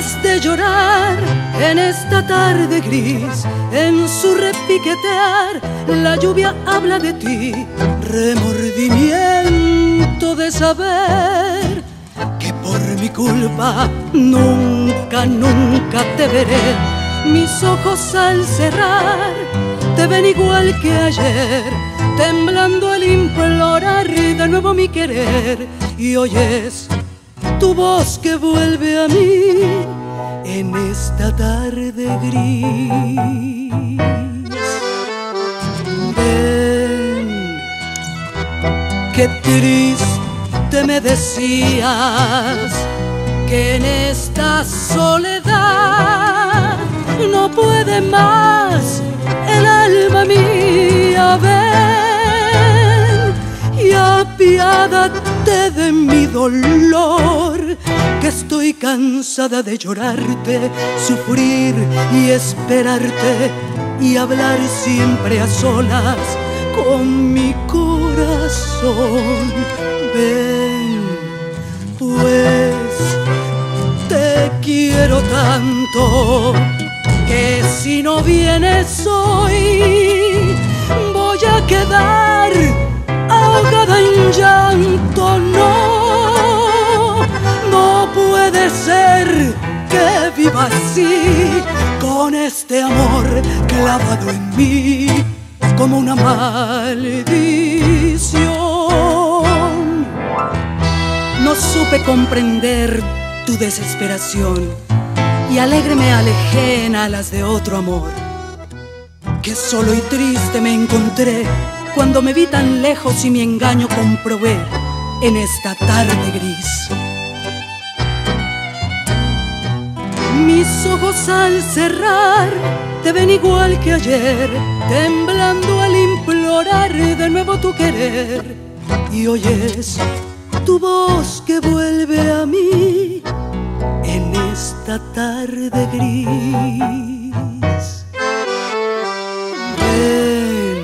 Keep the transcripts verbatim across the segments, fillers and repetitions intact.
dejas de llorar en esta tarde gris. En su repiquetear la lluvia habla de ti. Remordimiento de saber que por mi culpa nunca, nunca te veré. Mis ojos al cerrar te ven igual que ayer, temblando al implorar de nuevo mi querer. Y oyes tu voz que vuelve a mí en esta tarde gris. Ven, qué triste me decías que en esta soledad no puede más el alma mía. Ven y apiádate de mi dolor, que estoy cansada de llorarte, sufrir y esperarte y hablar siempre a solas con mi corazón. Ven, pues te quiero tanto que si no vienes hoy voy a quedar ahogada en llanto. No, no puede ser que viva así, con este amor clavado en mí como una maldición. No supe comprender tu desesperación y alegre me alejé en alas de otro amor. Que solo y triste me encontré cuando me vi tan lejos y mi engaño comprobé en esta tarde gris. Mis ojos al cerrar te ven igual que ayer, temblando al implorar de nuevo tu querer. Y oyes tu voz que vuelve a mí en esta tarde gris. Ven,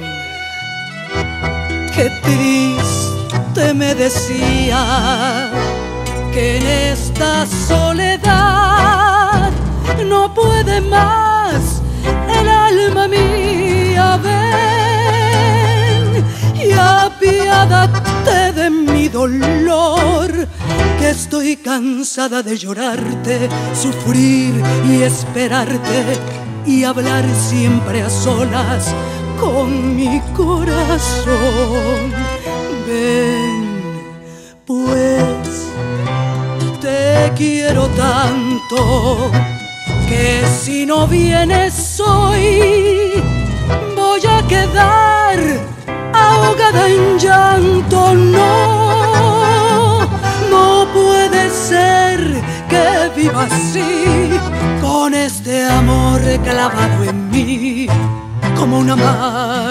qué triste me decía que en esta soledad no puede más el alma mía. Ven y apiádate de mi dolor, que estoy cansada de llorarte, sufrir y esperarte y hablar siempre a solas con mi corazón. Ven, pues te quiero tanto que si no vienes hoy voy a quedar ahogada en llanto. No, no puede ser que viva así, con este amor clavado en mí como una maldición.